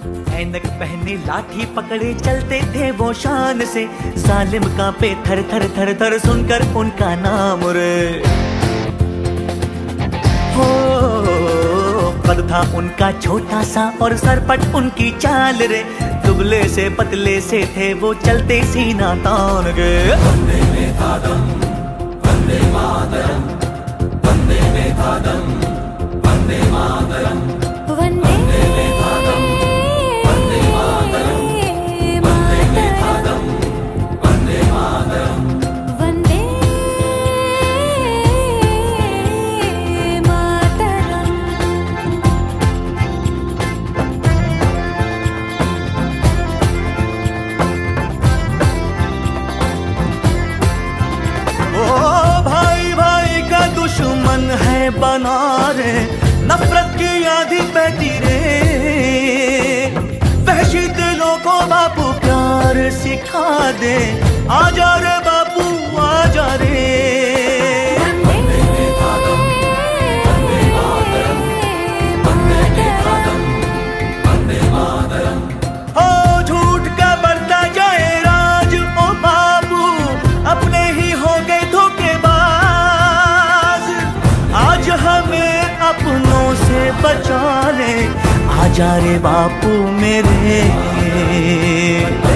ऐनक पहने लाठी पकड़े चलते थे वो शान से, जालिम कांपे थर थर थर थर सुनकर उनका नाम रे। हो कद था उनका छोटा सा और सरपट उनकी चाल रे, दुबले से पतले से थे वो चलते सीना तान के। वंदे में था दम, वंदे मातरम, वंदे में था दम, वंदे मातरम, वंदे में था दम, वंदे मातरम, वंदे में था दम, वंदे मातरम, वंदे मातरम। ओ भाई भाई का दुश्मन है बना रे, नफरत की आंधी बहती रे, वहशी दिलों को बापू प्यार सिखा दे, आजा रे बापू आजा रे। वंदे में था दम, वंदे मातरम, वंदे में था दम, वंदे मातरम। हो झूठ का बढ़ता जाए राज ओ बापू, अपने ही हो गए धोखेबाज, आज हमें अपनों से बचा ले, आजा रे बापू मेरे।